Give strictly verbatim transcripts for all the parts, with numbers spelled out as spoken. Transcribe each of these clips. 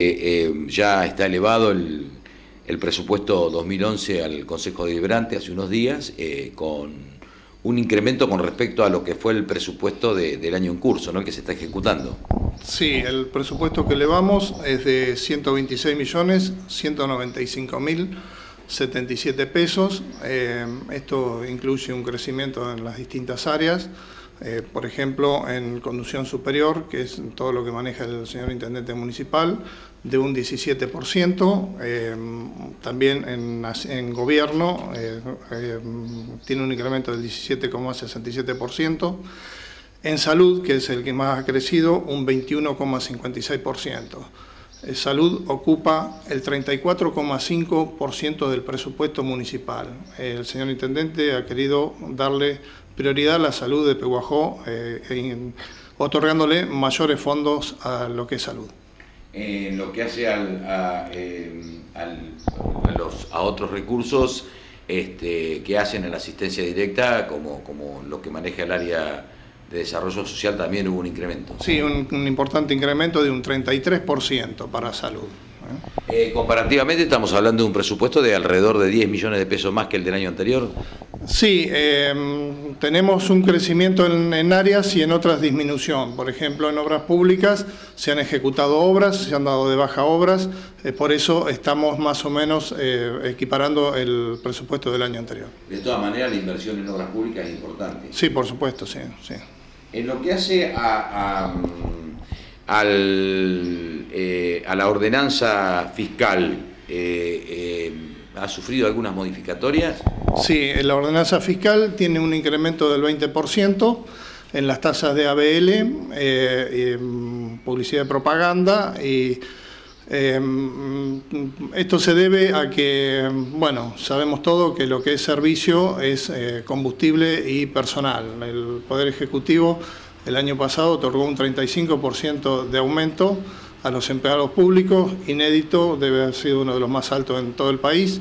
Eh, eh, ya está elevado el, el presupuesto dos mil once al Consejo Deliberante hace unos días, eh, con un incremento con respecto a lo que fue el presupuesto de, del año en curso, ¿no?, el que se está ejecutando. Sí, el presupuesto que elevamos es de ciento veintiséis millones ciento noventa y cinco mil setenta y siete pesos. Eh, esto incluye un crecimiento en las distintas áreas. Eh, por ejemplo, en conducción superior, que es todo lo que maneja el señor Intendente Municipal, de un diecisiete por ciento. Eh, también en, en gobierno eh, eh, tiene un incremento del diecisiete coma sesenta y siete por ciento. En salud, que es el que más ha crecido, un veintiuno coma cincuenta y seis por ciento. Eh, salud ocupa el treinta y cuatro coma cinco por ciento del presupuesto municipal. Eh, el señor Intendente ha querido darle prioridad a la salud de Pehuajó, eh, en, otorgándole mayores fondos a lo que es salud. En lo que hace al, a, eh, al, a, los, a otros recursos este, que hacen en la asistencia directa, como, como lo que maneja el área de desarrollo social, también hubo un incremento. Sí, un, un importante incremento de un treinta y tres por ciento para salud. Eh, comparativamente estamos hablando de un presupuesto de alrededor de diez millones de pesos más que el del año anterior. Sí, eh, tenemos un crecimiento en, en áreas y en otras disminución. Por ejemplo, en obras públicas se han ejecutado obras, se han dado de baja obras, eh, por eso estamos más o menos eh, equiparando el presupuesto del año anterior. De todas maneras, la inversión en obras públicas es importante. Sí, por supuesto, sí. sí. En lo que hace a, a, al, eh, a la ordenanza fiscal, eh, eh, ¿ha sufrido algunas modificatorias? Sí, la ordenanza fiscal tiene un incremento del veinte por ciento en las tasas de A B L, eh, eh, publicidad y propaganda, y eh, esto se debe a que, bueno, sabemos todo que lo que es servicio es eh, combustible y personal. El Poder Ejecutivo el año pasado otorgó un treinta y cinco por ciento de aumento a los empleados públicos, inédito, debe haber sido uno de los más altos en todo el país.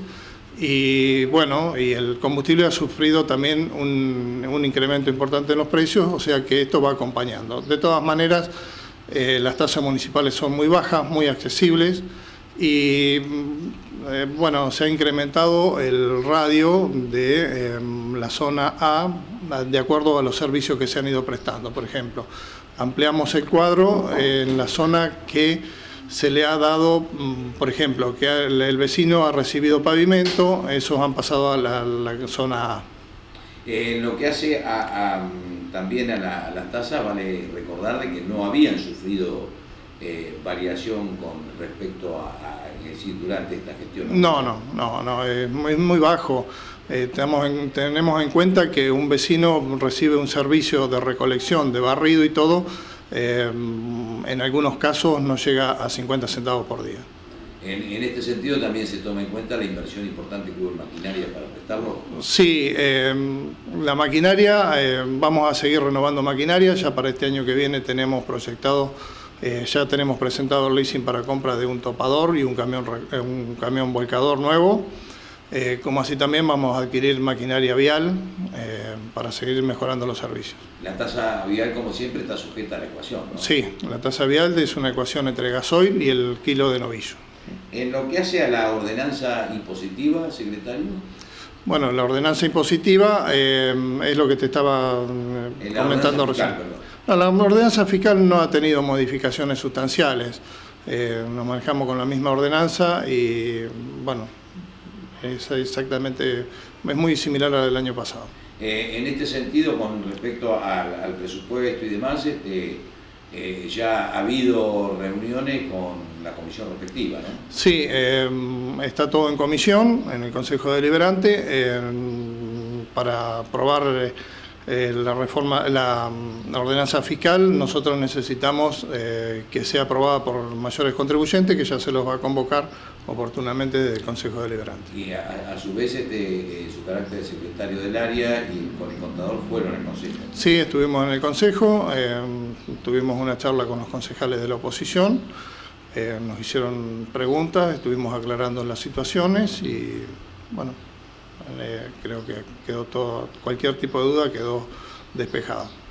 Y bueno, y el combustible ha sufrido también un, un incremento importante en los precios, o sea que esto va acompañando. De todas maneras, eh, las tasas municipales son muy bajas, muy accesibles, y eh, bueno, se ha incrementado el radio de eh, la zona A de acuerdo a los servicios que se han ido prestando. Por ejemplo, ampliamos el cuadro en la zona que se le ha dado, por ejemplo, que el vecino ha recibido pavimento, esos han pasado a la, la zona A. En eh, lo que hace a, a, también a, la, a las tasas, vale recordar de que no habían sufrido eh, variación con respecto a, a, es decir, durante esta gestión. No, no, no, no, es muy, muy bajo. Eh, tenemos, en, tenemos en cuenta que un vecino recibe un servicio de recolección, de barrido y todo, Eh, en algunos casos no llega a cincuenta centavos por día. En, en este sentido también se toma en cuenta la inversión importante que hubo en maquinaria para prestarlo. Sí, eh, la maquinaria, eh, vamos a seguir renovando maquinaria, ya para este año que viene tenemos proyectado, eh, ya tenemos presentado el leasing para compra de un topador y un camión, un camión volcador nuevo. Eh, como así también vamos a adquirir maquinaria vial eh, para seguir mejorando los servicios. La tasa vial, como siempre, está sujeta a la ecuación, ¿no? Sí, la tasa vial es una ecuación entre gasoil y el kilo de novillo. En lo que hace a la ordenanza impositiva, secretario. Bueno, la ordenanza impositiva eh, es lo que te estaba eh, comentando recién. No, la ordenanza fiscal no ha tenido modificaciones sustanciales. Eh, nos manejamos con la misma ordenanza y, bueno, es exactamente, es muy similar a la del año pasado. Eh, en este sentido, con respecto al, al presupuesto y demás, este, eh, ya ha habido reuniones con la comisión respectiva, ¿no? Sí, eh, está todo en comisión, en el Consejo Deliberante, eh, para aprobar eh, la reforma, la, la ordenanza fiscal. Nosotros necesitamos eh, que sea aprobada por mayores contribuyentes, que ya se los va a convocar oportunamente del Consejo Deliberante. Y a, a su vez este, eh, su carácter de secretario del área y con el contador fueron al Consejo. Sí, estuvimos en el Consejo, eh, tuvimos una charla con los concejales de la oposición, eh, nos hicieron preguntas, estuvimos aclarando las situaciones y bueno, eh, creo que quedó todo, cualquier tipo de duda quedó despejada.